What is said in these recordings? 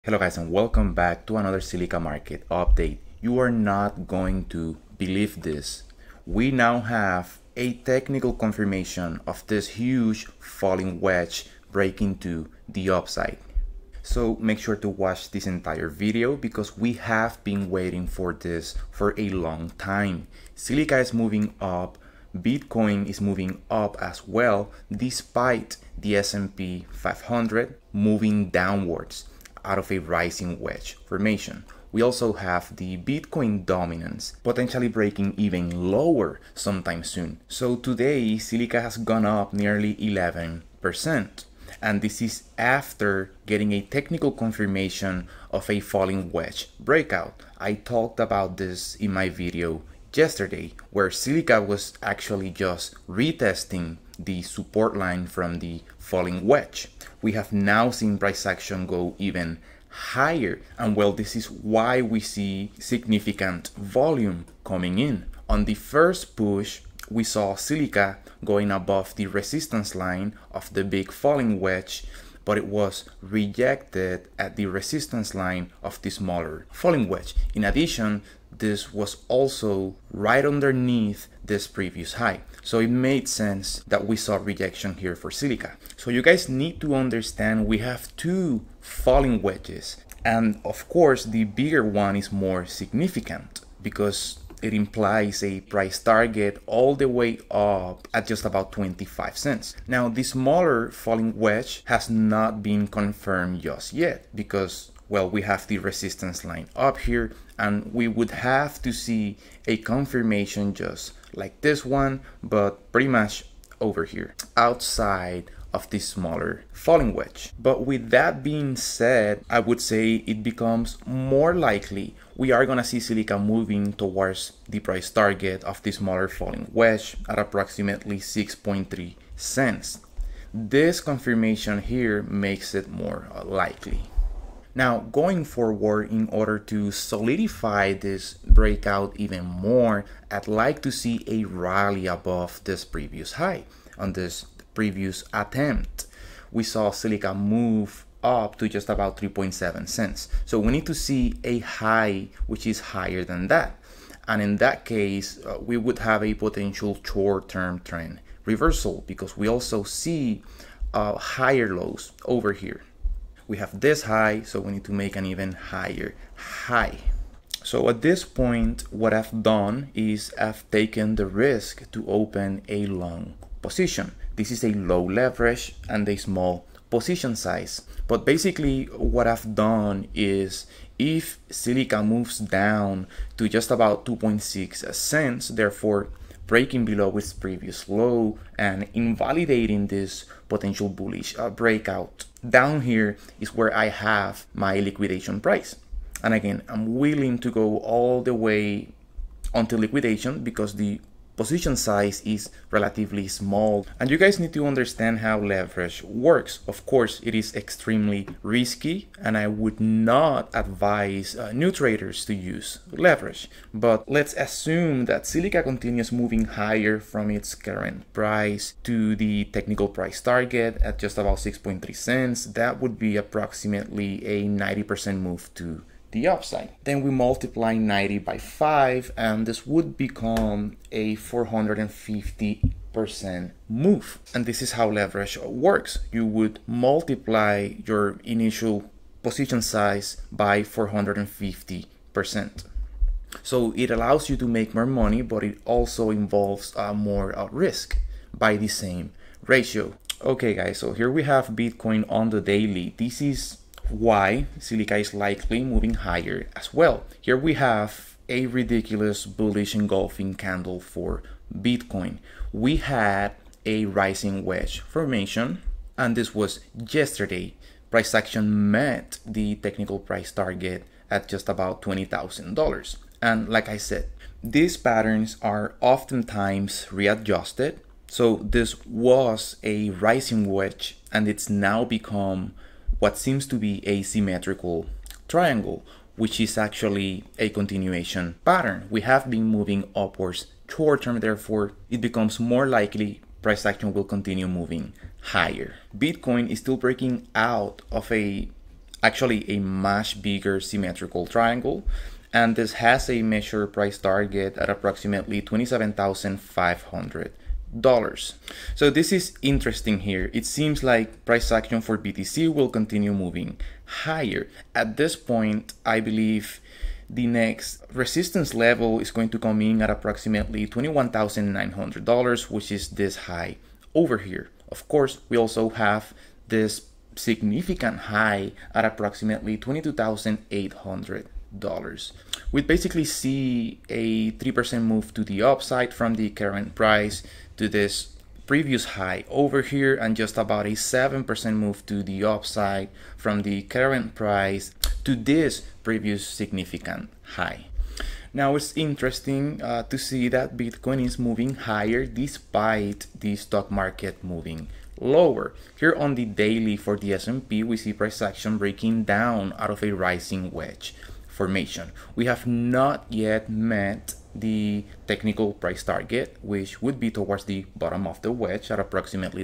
Hello guys and welcome back to another Silica market update. You are not going to believe this. We now have a technical confirmation of this huge falling wedge breaking to the upside. So make sure to watch this entire video because we have been waiting for this for a long time. Silica is moving up, Bitcoin is moving up as well despite the S&P 500 moving downwards out of a rising wedge formation. We also have the Bitcoin dominance potentially breaking even lower sometime soon. So today Silica has gone up nearly 11%. And this is after getting a technical confirmation of a falling wedge breakout. I talked about this in my video yesterday, where Silica was actually just retesting the support line from the falling wedge. We have now seen price action go even higher, and well, this is why we see significant volume coming in. On the first push, we saw Silica going above the resistance line of the big falling wedge, but it was rejected at the resistance line of the smaller falling wedge. In addition, this was also right underneath this previous high. So it made sense that we saw rejection here for Silica. So you guys need to understand we have two falling wedges. And of course, the bigger one is more significant because it implies a price target all the way up at just about 25 cents. Now, the smaller falling wedge has not been confirmed just yet because, well, we have the resistance line up here and we would have to see a confirmation just like this one, but pretty much over here outside of this smaller falling wedge. But with that being said, I would say it becomes more likely we are gonna see Silica moving towards the price target of the smaller falling wedge at approximately 6.3 cents. This confirmation here makes it more likely. Now, going forward, in order to solidify this breakout even more, I'd like to see a rally above this previous high. On this previous attempt, we saw Silica move up to just about 3.7 cents. So we need to see a high which is higher than that. And in that case, we would have a potential short-term trend reversal because we also see higher lows over here. We have this high, so we need to make an even higher high. So at this point, what I've done is I've taken the risk to open a long position. This is a low leverage and a small position size. But basically what I've done is if Silica moves down to just about 2.6 cents, therefore breaking below its previous low and invalidating this potential bullish breakout, down here is where I have my liquidation price. And again, I'm willing to go all the way until liquidation because the position size is relatively small. And you guys need to understand how leverage works. Of course, it is extremely risky and I would not advise new traders to use leverage. But let's assume that Silica continues moving higher from its current price to the technical price target at just about 6.3 cents. That would be approximately a 90% move to the upside. Then we multiply 90 by 5 and this would become a 450% move. And this is how leverage works. You would multiply your initial position size by 450%. So it allows you to make more money, but it also involves more risk by the same ratio. Okay guys, so here we have Bitcoin on the daily. This is why Silica is likely moving higher as well. Here we have a ridiculous bullish engulfing candle for Bitcoin. We had a rising wedge formation and this was yesterday. Price action met the technical price target at just about $20,000. And like I said, these patterns are oftentimes readjusted. So this was a rising wedge and it's now become what seems to be a symmetrical triangle, which is actually a continuation pattern. We have been moving upwards short term, therefore it becomes more likely price action will continue moving higher. Bitcoin is still breaking out of a actually a much bigger symmetrical triangle, and this has a measured price target at approximately $27,500. So this is interesting here. It seems like price action for BTC will continue moving higher. At this point, I believe the next resistance level is going to come in at approximately $21,900, which is this high over here. Of course, we also have this significant high at approximately $22,800. We basically see a 3% move to the upside from the current price to this previous high over here, and just about a 7% move to the upside from the current price to this previous significant high. Now it's interesting to see that Bitcoin is moving higher despite the stock market moving lower. Here on the daily for the S&P, we see price action breaking down out of a rising wedge formation. We have not yet met the technical price target, which would be towards the bottom of the wedge at approximately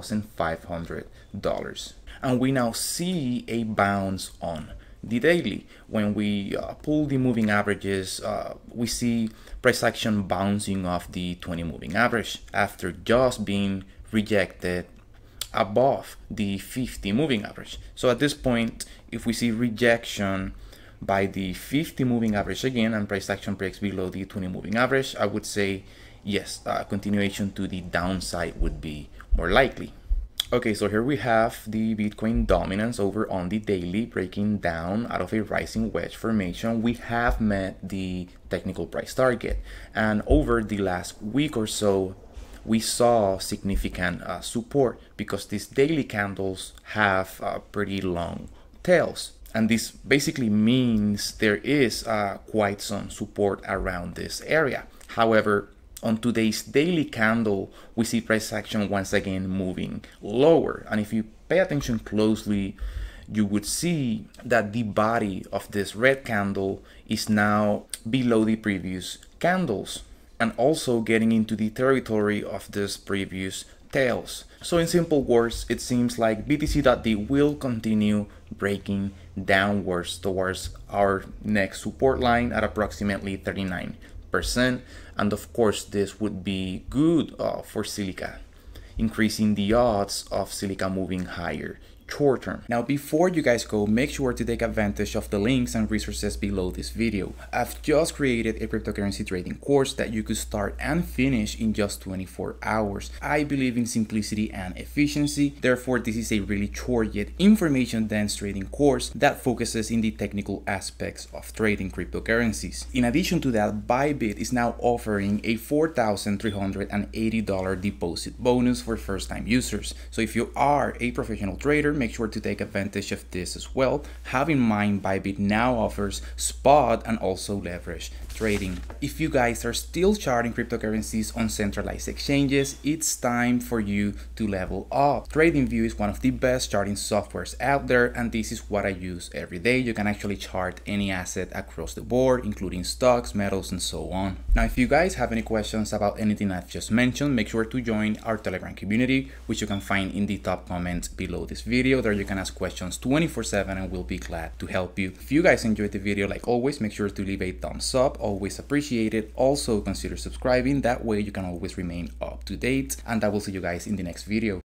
$3,500. And we now see a bounce on the daily. When we pull the moving averages, we see price action bouncing off the 20 moving average after just being rejected above the 50 moving average. So at this point, if we see rejection by the 50 moving average again and price action breaks below the 20 moving average, I would say yes, continuation to the downside would be more likely. Okay, so here we have the Bitcoin dominance over on the daily breaking down out of a rising wedge formation. We have met the technical price target, and over the last week or so we saw significant support because these daily candles have pretty long tails, and this basically means there is quite some support around this area. However, on today's daily candle, we see price action once again moving lower. And if you pay attention closely, you would see that the body of this red candle is now below the previous candles and also getting into the territory of this previous tails. So in simple words, it seems like BTC.D will continue breaking downwards towards our next support line at approximately 39%. And of course, this would be good for Silica, increasing the odds of Silica moving higher short term. Now, before you guys go, make sure to take advantage of the links and resources below this video. I've just created a cryptocurrency trading course that you could start and finish in just 24 hours. I believe in simplicity and efficiency. Therefore, this is a really short yet information dense trading course that focuses in the technical aspects of trading cryptocurrencies. In addition to that, Bybit is now offering a $4,380 deposit bonus for first-time users. So if you are a professional trader, make sure to take advantage of this as well. Have in mind, Bybit now offers spot and also leverage trading. If you guys are still charting cryptocurrencies on centralized exchanges, it's time for you to level up. TradingView is one of the best charting softwares out there, and this is what I use every day. You can actually chart any asset across the board, including stocks, metals, and so on. Now, if you guys have any questions about anything I've just mentioned, make sure to join our Telegram community, which you can find in the top comments below this video. There you can ask questions 24/7 and we'll be glad to help you. If you guys enjoyed the video, like always, make sure to leave a thumbs up, always appreciate it. Also consider subscribing, that way you can always remain up to date, and I will see you guys in the next video.